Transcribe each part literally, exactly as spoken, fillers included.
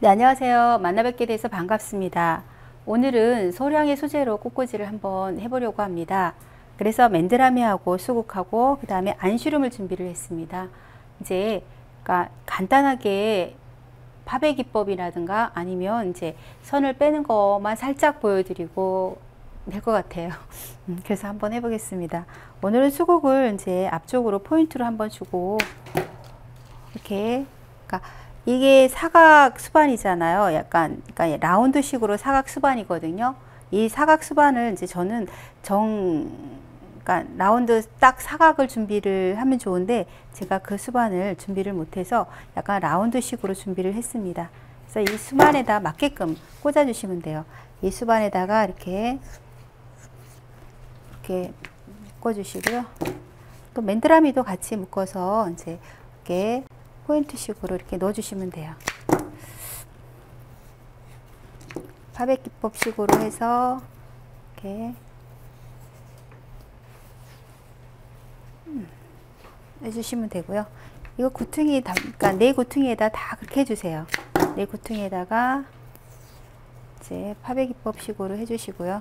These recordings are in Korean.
네, 안녕하세요. 만나 뵙게 돼서 반갑습니다. 오늘은 소량의 소재로 꽃꽂이를 한번 해보려고 합니다. 그래서 맨드라미하고 수국하고 그 다음에 안슈름을 준비를 했습니다. 이제 그러니까 간단하게 파베 기법이라든가 아니면 이제 선을 빼는 것만 살짝 보여드리고 될 것 같아요. 그래서 한번 해보겠습니다. 오늘은 수국을 이제 앞쪽으로 포인트로 한번 주고 이렇게 그러니까 이게 사각 수반이잖아요. 약간 그러니까 라운드 식으로 사각 수반이거든요. 이 사각 수반을 이제 저는 정 그러니까 라운드 딱 사각을 준비를 하면 좋은데 제가 그 수반을 준비를 못해서 약간 라운드 식으로 준비를 했습니다. 그래서 이 수반에다 맞게끔 꽂아 주시면 돼요. 이 수반에다가 이렇게 이렇게 묶어 주시고요. 또 맨드라미도 같이 묶어서 이제 이렇게 포인트 식으로 이렇게 넣어 주시면 돼요. 파베 기법 식으로 해서 이렇게 음, 해주시면 되고요. 이거 구퉁이 다, 그러니까 네 구퉁이에다 다 그렇게 해주세요. 네 구퉁이에다가 이제 파베 기법 식으로 해주시고요.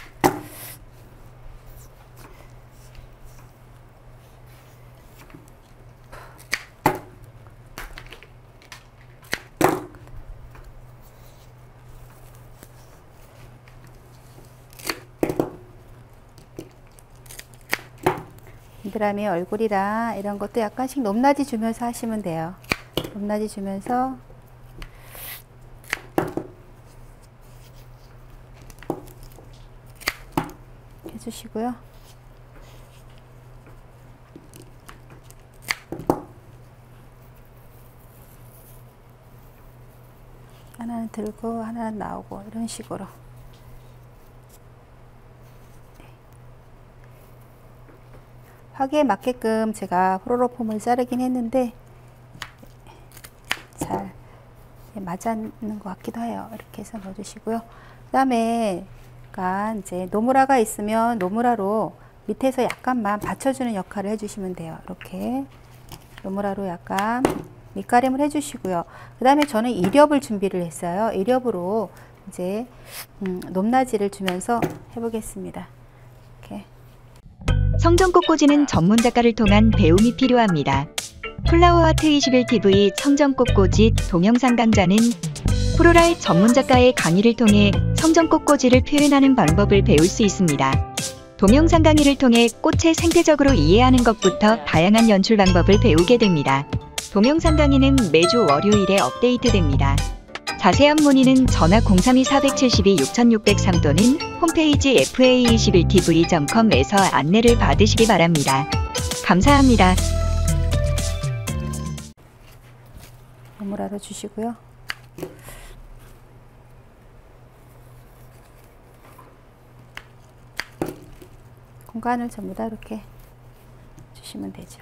맨드라미 얼굴이랑 이런 것도 약간씩 높낮이 주면서 하시면 돼요. 높낮이 주면서 해주시고요. 하나는 들고 하나는 나오고 이런 식으로 화기에 맞게끔 제가 호로로폼을 자르긴 했는데 잘 맞았는 것 같기도 해요. 이렇게 해서 넣어주시고요. 그 다음에 약간 이제 노무라가 있으면 노무라로 밑에서 약간만 받쳐주는 역할을 해주시면 돼요. 이렇게 노무라로 약간 밑가림을 해주시고요. 그 다음에 저는 이렵을 준비를 했어요. 이렵으로 이제 음, 높낮이를 주면서 해보겠습니다. 이렇게. 청정꽃꽂이는 전문 작가를 통한 배움이 필요합니다. 플라워아트 이십일 티비 청정꽃꽂이 동영상 강좌는 프로라이트 전문 작가의 강의를 통해 청정꽃꽂이를 표현하는 방법을 배울 수 있습니다. 동영상 강의를 통해 꽃을 생태적으로 이해하는 것부터 다양한 연출 방법을 배우게 됩니다. 동영상 강의는 매주 월요일에 업데이트됩니다. 자세한 문의는 전화 공삼이 사칠이 육육공삼 또는 홈페이지 에프에이 이십일 티비 닷 컴에서 안내를 받으시기 바랍니다. 감사합니다. 노무라로 주시고요. 공간을 전부 다 이렇게 주시면 되죠.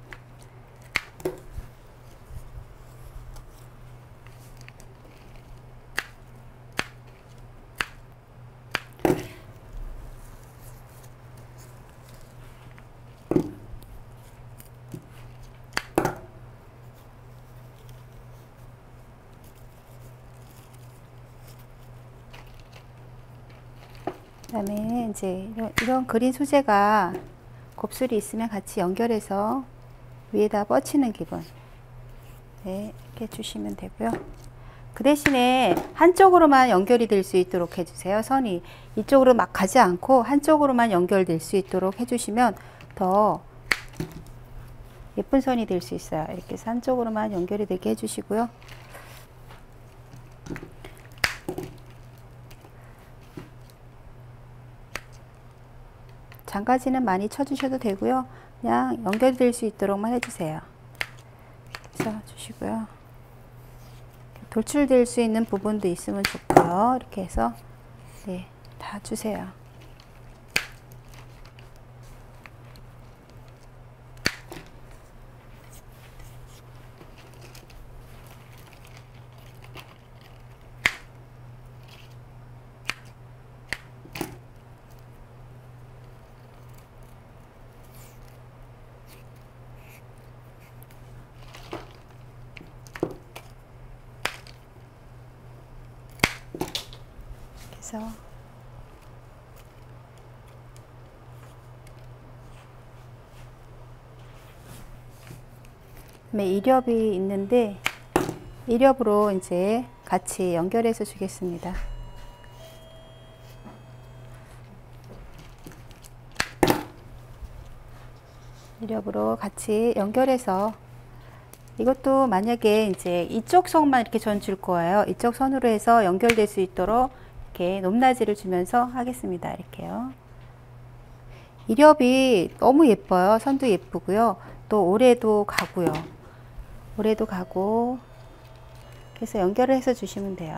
그 다음에 이제 이런, 이런 그린 소재가 곱슬이 있으면 같이 연결해서 위에다 뻗치는 기분. 네, 이렇게 주시면 되고요. 그 대신에 한쪽으로만 연결이 될 수 있도록 해주세요. 선이 이쪽으로 막 가지 않고 한쪽으로만 연결될 수 있도록 해주시면 더 예쁜 선이 될 수 있어요. 이렇게 해서 한쪽으로만 연결이 되게 해주시고요. 장가지는 많이 쳐주셔도 되고요. 그냥 연결될 수 있도록만 해주세요. 그래서 주시고요. 돌출될 수 있는 부분도 있으면 좋고요. 이렇게 해서 네, 다 주세요. 해서 이렵이 있는데 이렵으로 이제 같이 연결해서 주겠습니다. 이렵으로 같이 연결해서 이것도 만약에 이제 이쪽 선만 이렇게 전 줄 거예요. 이쪽 선으로 해서 연결될 수 있도록 이렇게 높낮이를 주면서 하겠습니다. 이렇게요. 이렵이 너무 예뻐요. 선도 예쁘고요. 또 오래도 가고요. 오래도 가고 그래서 연결을 해서 주시면 돼요.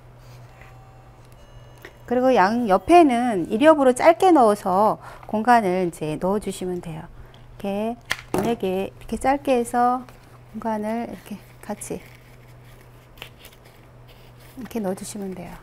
그리고 양 옆에는 이렵으로 짧게 넣어서 공간을 이제 넣어 주시면 돼요. 이렇게 만약에 이렇게 짧게 해서 공간을 이렇게 같이 이렇게 넣어 주시면 돼요.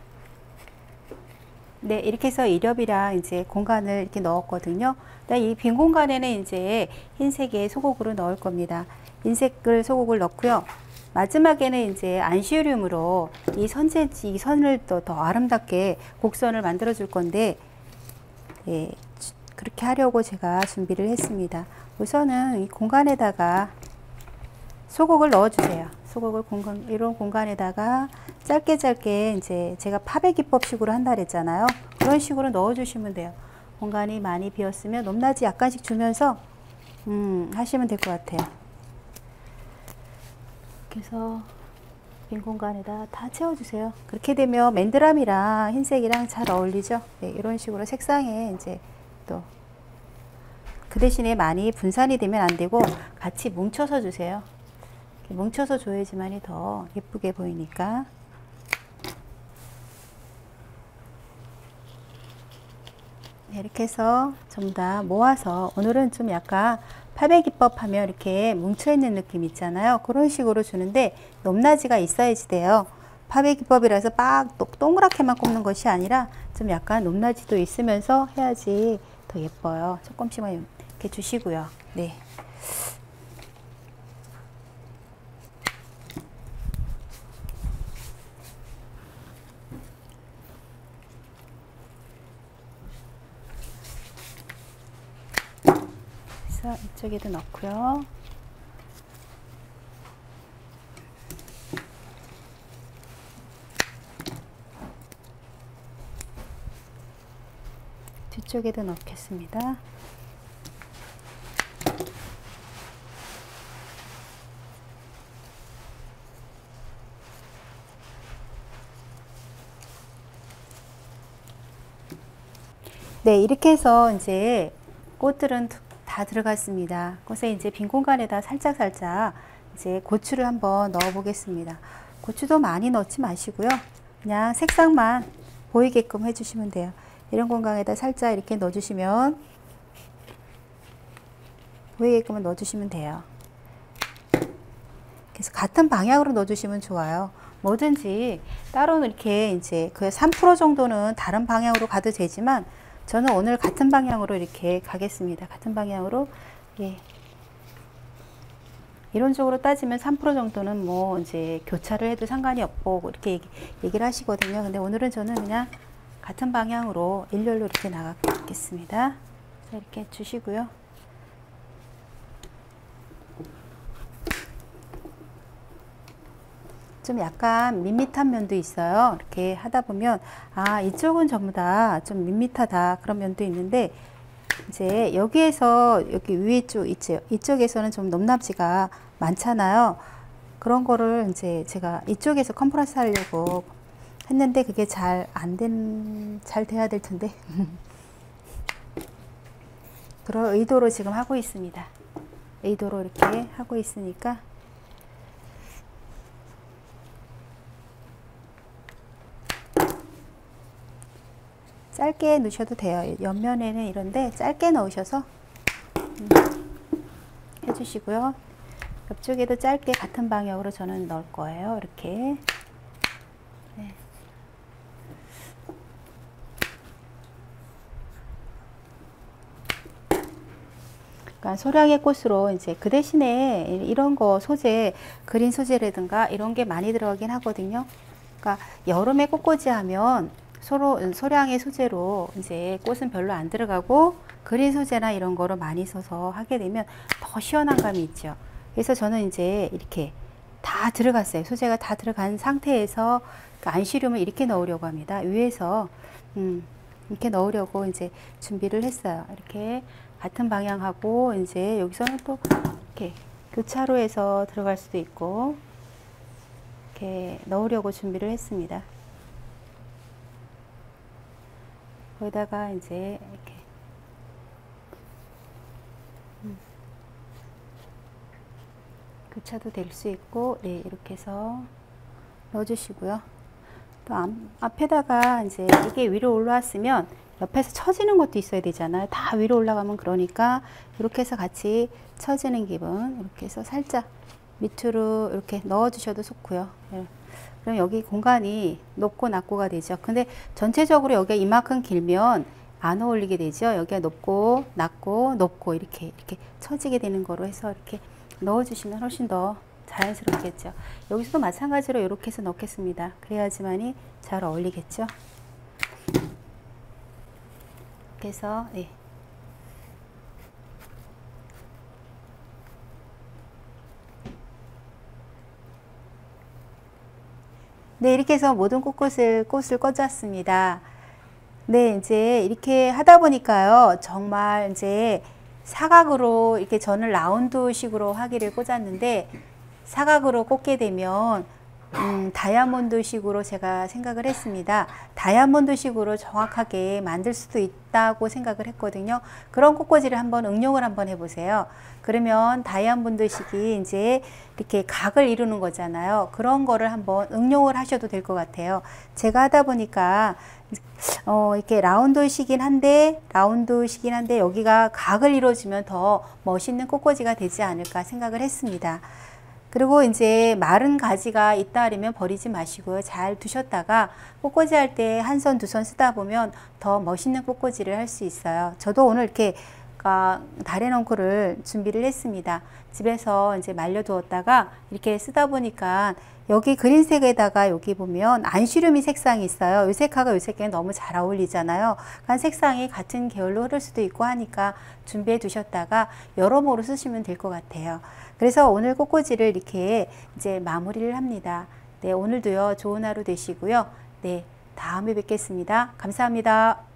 네, 이렇게 해서 이렵이랑 이제 공간을 이렇게 넣었거든요. 이 빈 공간에는 이제 흰색의 소고구를 넣을 겁니다. 흰색을 소고구를 넣고요. 마지막에는 이제 안시륨으로 이 선재, 이 선을 더, 더 아름답게 곡선을 만들어 줄 건데, 예, 그렇게 하려고 제가 준비를 했습니다. 우선은 이 공간에다가 소곡을 넣어 주세요. 소곡을 공간, 이런 공간에다가 짧게 짧게 이제 제가 파베 기법식으로 한다 그랬잖아요. 그런 식으로 넣어 주시면 돼요. 공간이 많이 비었으면 높낮이 약간씩 주면서 음, 하시면 될 것 같아요. 그래서 빈 공간에다 다 채워주세요. 그렇게 되면 맨드람이랑 흰색이랑 잘 어울리죠. 네, 이런 식으로 색상에 이제 또 그 대신에 많이 분산이 되면 안 되고 같이 뭉쳐서 주세요. 뭉쳐서 줘야지만이 더 예쁘게 보이니까. 네, 이렇게 해서 전부 다 모아서 오늘은 좀 약간 파베 기법 하면 이렇게 뭉쳐있는 느낌 있잖아요. 그런 식으로 주는데 높낮이가 있어야지 돼요. 파베 기법이라서 빡 동그랗게만 꼽는 것이 아니라 좀 약간 높낮이도 있으면서 해야지 더 예뻐요. 조금씩만 이렇게 주시고요. 네. 그래서 이쪽에도 넣고요. 뒤쪽에도 넣겠습니다. 네, 이렇게 해서 이제 꽃들은 다 들어갔습니다. 꽃에 이제 빈 공간에다 살짝 살짝 이제 고추를 한번 넣어 보겠습니다. 고추도 많이 넣지 마시고요. 그냥 색상만 보이게끔 해주시면 돼요. 이런 공간에다 살짝 이렇게 넣어주시면 보이게끔 넣어주시면 돼요. 그래서 같은 방향으로 넣어주시면 좋아요. 뭐든지 따로는 이렇게 이제 그 삼 퍼센트 정도는 다른 방향으로 가도 되지만 저는 오늘 같은 방향으로 이렇게 가겠습니다. 같은 방향으로. 예. 이론적으로 따지면 삼 퍼센트 정도는 뭐 이제 교차를 해도 상관이 없고 이렇게 얘기, 얘기를 하시거든요. 근데 오늘은 저는 그냥 같은 방향으로 일렬로 이렇게 나가겠습니다. 이렇게 주시고요. 좀 약간 밋밋한 면도 있어요. 이렇게 하다 보면 아, 이쪽은 전부 다 좀 밋밋하다 그런 면도 있는데 이제 여기에서 여기 위에 쪽 있죠. 이쪽에서는 좀 높낮이가 많잖아요. 그런 거를 이제 제가 이쪽에서 컨프라스 하려고 했는데 그게 잘 안 된, 잘 돼야 될 텐데. 그런 의도로 지금 하고 있습니다. 의도로 이렇게 하고 있으니까. 짧게 넣으셔도 돼요. 옆면에는 이런데 짧게 넣으셔서 음, 해주시고요. 옆쪽에도 짧게 같은 방향으로 저는 넣을 거예요. 이렇게. 네. 그러니까 소량의 꽃으로 이제 그 대신에 이런 거 소재, 그린 소재라든가 이런 게 많이 들어가긴 하거든요. 그러니까 여름에 꽃꽂이 하면 소로, 소량의 소재로 이제 꽃은 별로 안 들어가고 그린 소재나 이런 거로 많이 써서 하게 되면 더 시원한 감이 있죠. 그래서 저는 이제 이렇게 다 들어갔어요. 소재가 다 들어간 상태에서 안시륨을 이렇게 넣으려고 합니다. 위에서 음, 이렇게 넣으려고 이제 준비를 했어요. 이렇게 같은 방향하고 이제 여기서는 또 이렇게 교차로 해서 들어갈 수도 있고 이렇게 넣으려고 준비를 했습니다. 거기다가 이제 이렇게 음, 교차도 될 수 있고, 네, 이렇게 해서 넣어주시고요. 또 앞, 앞에다가 이제 이게 위로 올라왔으면 옆에서 처지는 것도 있어야 되잖아요. 다 위로 올라가면 그러니까 이렇게 해서 같이 처지는 기분, 이렇게 해서 살짝 밑으로 이렇게 넣어 주셔도 좋고요. 네. 그럼 여기 공간이 높고 낮고가 되죠. 근데 전체적으로 여기가 이만큼 길면 안 어울리게 되죠. 여기가 높고 낮고 높고 이렇게 이렇게 처지게 되는 거로 해서 이렇게 넣어 주시면 훨씬 더 자연스럽겠죠. 여기서도 마찬가지로 이렇게 해서 넣겠습니다. 그래야지만이 잘 어울리겠죠. 이렇게 해서 네. 네, 이렇게 해서 모든 꽃꽃을 꽃을 꽂았습니다. 네, 이제 이렇게 하다 보니까요, 정말 이제 사각으로 이렇게 저는 라운드식으로 화기를 꽂았는데 사각으로 꽂게 되면 음, 다이아몬드 식으로 제가 생각을 했습니다. 다이아몬드 식으로 정확하게 만들 수도 있다고 생각을 했거든요. 그런 꽃꽂이를 한번 응용을 한번 해보세요. 그러면 다이아몬드 식이 이제 이렇게 각을 이루는 거잖아요. 그런 거를 한번 응용을 하셔도 될 것 같아요. 제가 하다 보니까 어, 이렇게 라운드식이긴 한데 라운드식이긴 한데 여기가 각을 이루어주면 더 멋있는 꽃꽂이가 되지 않을까 생각을 했습니다. 그리고 이제 마른 가지가 있다 하면 버리지 마시고요. 잘 두셨다가 꽃꽂이 할 때 한 손, 두 손 쓰다 보면 더 멋있는 꽃꽂이를 할 수 있어요. 저도 오늘 이렇게 다래넝쿨을 준비를 했습니다. 집에서 이제 말려두었다가 이렇게 쓰다 보니까 여기 그린색에다가 여기 보면 안시름이 색상이 있어요. 이 색하고 이 색깔이 너무 잘 어울리잖아요. 그러니까 색상이 같은 계열로 흐를 수도 있고 하니까 준비해 두셨다가 여러모로 쓰시면 될 것 같아요. 그래서 오늘 꽃꽂이를 이렇게 이제 마무리를 합니다. 네, 오늘도요 좋은 하루 되시고요. 네, 다음에 뵙겠습니다. 감사합니다.